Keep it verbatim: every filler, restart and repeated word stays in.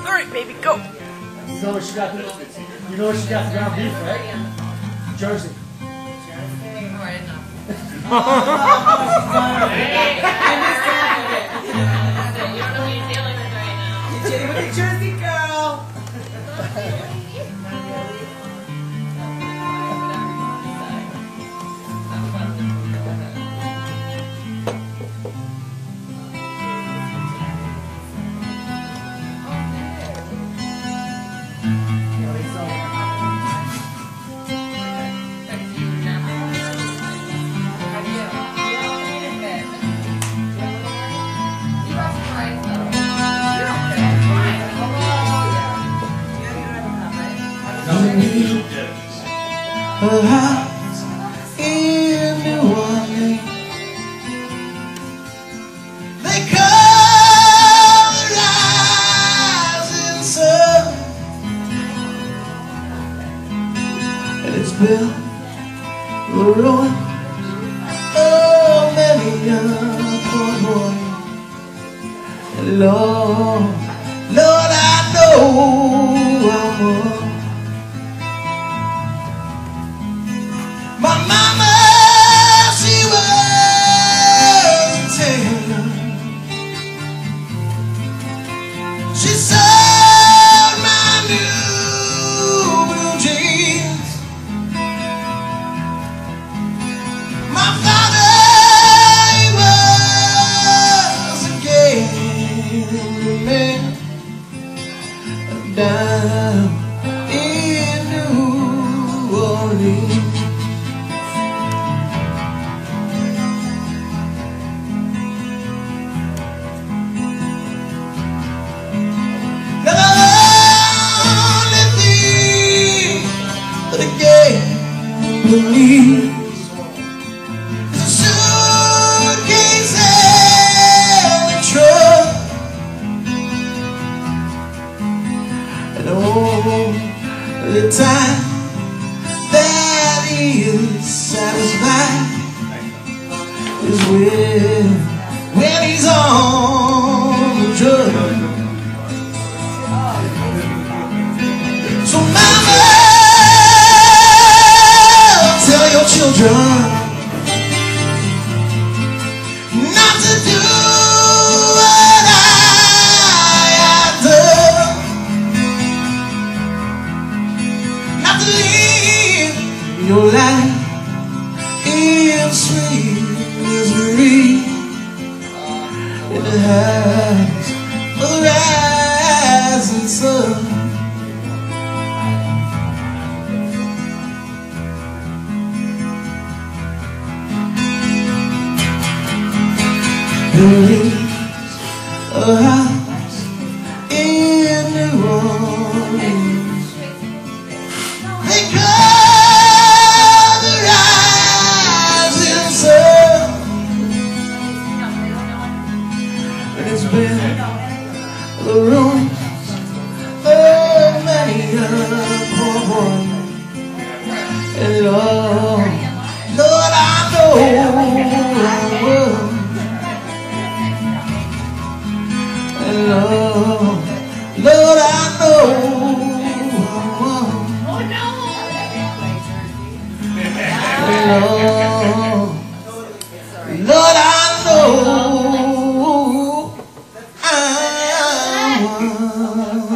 Alright, baby, go! You know what she got the, you know what she got the ground beef, right? Jersey. Jenny with the Jersey girl. A house in New Orleans, they call the rising sun, and it's built the ruin of many a poor boy. And Lord, Lord, I know I'm one. My mama, she was a tailor. She sewed my new blue jeans. My father, he was a gambling man down in New Orleans. Believe it's a suitcase and a truck, and all the time that he is satisfied is when when he's on the drug. So mama, your children not to do what I have done, not to live your life in sweet misery in the house of the rising sun. There is a house in New Orleans, they call the rising sun, and it's been the room of many a poor boy. And Lord, Lord, I know I will. Lord, Lord, I know. Oh no! Lord, Lord, I know. I'm